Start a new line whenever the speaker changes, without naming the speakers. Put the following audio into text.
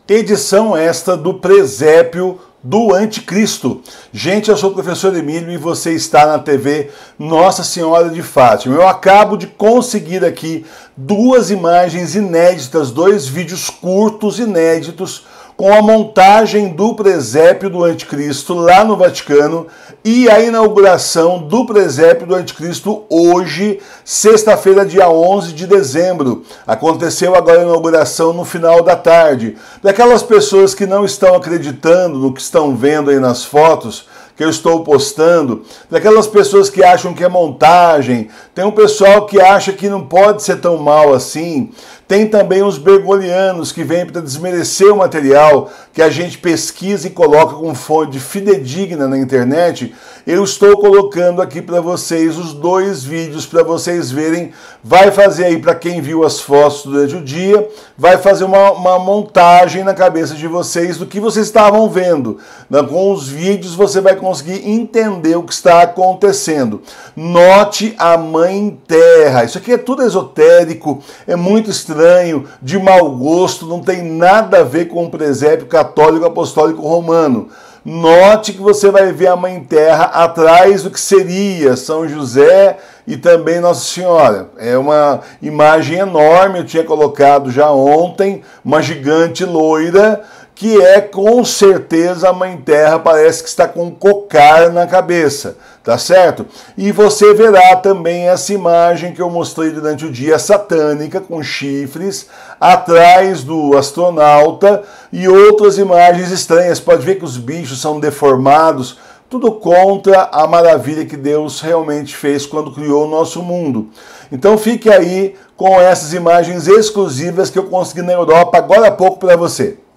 Edição esta do Presépio do Anticristo. Gente, eu sou o professor Emílio e você está na TV Nossa Senhora de Fátima. Eu acabo de conseguir aqui duas imagens inéditas, dois vídeos curtos inéditos com a montagem do presépio do Anticristo lá no Vaticano e a inauguração do presépio do Anticristo hoje, sexta-feira, dia 11 de dezembro. Aconteceu agora a inauguração no final da tarde. Daquelas pessoas que não estão acreditando no que estão vendo aí nas fotos que eu estou postando, daquelas pessoas que acham que é montagem, tem um pessoal que acha que não pode ser tão mal assim, tem também os bergolianos que vêm para desmerecer o material que a gente pesquisa e coloca com fonte fidedigna na internet. Eu estou colocando aqui para vocês os dois vídeos para vocês verem. Vai fazer aí, para quem viu as fotos durante o dia, vai fazer uma montagem na cabeça de vocês do que vocês estavam vendo. Com os vídeos você vai conseguir entender o que está acontecendo. Note a Mãe Terra. Isso aqui é tudo esotérico, é muito estranho, de mau gosto, não tem nada a ver com o presépio católico apostólico romano. Note que você vai ver a Mãe Terra atrás do que seria São José e também Nossa Senhora. É uma imagem enorme, eu tinha colocado já ontem, uma gigante loira, que é com certeza a Mãe Terra, parece que está com um cocar na cabeça, tá certo? E você verá também essa imagem que eu mostrei durante o dia, satânica, com chifres, atrás do astronauta e outras imagens estranhas. Pode ver que os bichos são deformados, tudo contra a maravilha que Deus realmente fez quando criou o nosso mundo. Então fique aí com essas imagens exclusivas que eu consegui na Europa agora há pouco para você.